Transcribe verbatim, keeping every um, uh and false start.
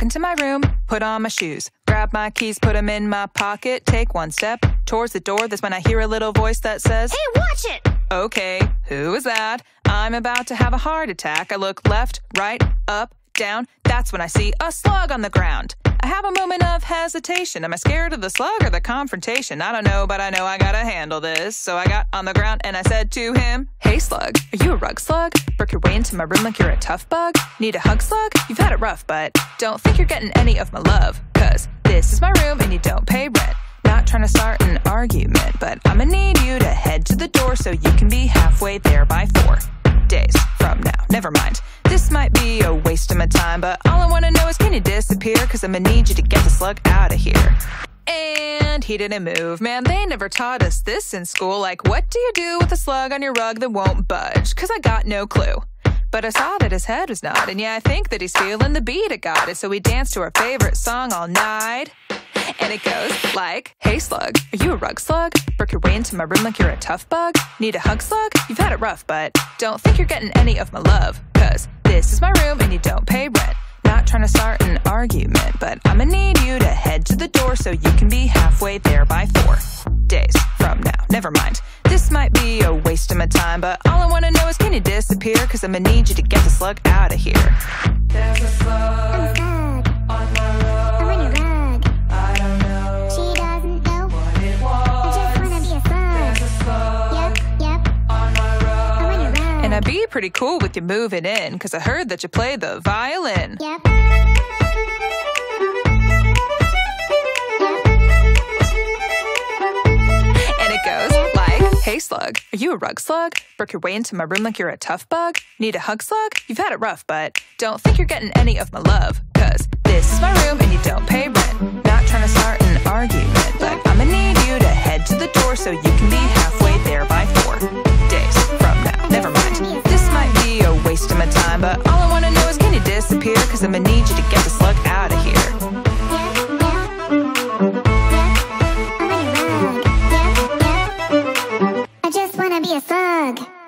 into my room, put on my shoes, grab my keys, put them in my pocket, take one step towards the door. That's when I hear a little voice that says, "Hey, watch it!" Okay, who is that? I'm about to have a heart attack. I look left, right, up, down. That's when I see a slug on the ground. I have a moment of hesitation. Am I scared of the slug or the confrontation? I don't know, but I know I gotta handle this. So I got on the ground and I said to him, "Hey slug, are you a rug slug? Work your way into my room like you're a tough bug? Need a hug slug? You've had it rough, but don't think you're getting any of my love. Cause this is my room and you don't pay rent. Not trying to start an argument, but I'ma need you to head to the door so you can be halfway there by four days from now. Never mind, this might be a waste of my time, but all I wanna know is can you disappear? Cause I'ma need you to get the slug out of here." And he didn't move. Man, they never taught us this in school. Like, what do you do with a slug on your rug that won't budge? Cause I got no clue. But I saw that his head was nodding. Yeah, I think that he's feeling the beat, I got it. So we danced to our favorite song all night. And it goes like, "Hey slug, are you a rug slug? Work your way into my room like you're a tough bug? Need a hug slug? You've had it rough, but don't think you're getting any of my love. Cause this is my room and you don't pay rent. Not trying to start an argument, but I'ma need you to head to the door so you can be halfway there by four days from now. Never mind, this might be a waste of my time, but all I wanna know is can you disappear? Cause I'ma need you to get the slug out of here." There's a slug on my rug. I'm on your rug. I don't know. She doesn't know what it was. I just wanna be a slug. There's a slug Yep, yep. on my rug. I'm on your rug. And I'd be pretty cool with you moving in, cause I heard that you play the violin. Yep. "Hey slug, are you a rug slug? Work your way into my room like you're a tough bug? Need a hug slug? You've had it rough, but don't think you're getting any of my love. Cause this is my room and you don't pay rent. Not trying to start an argument, but I'ma need you to head to the door so you can be halfway there by four days from now. Never mind, this might be a waste of my time, but all I wanna know is can you disappear? Cause I'ma need you to get the slug out of here." Be a slug.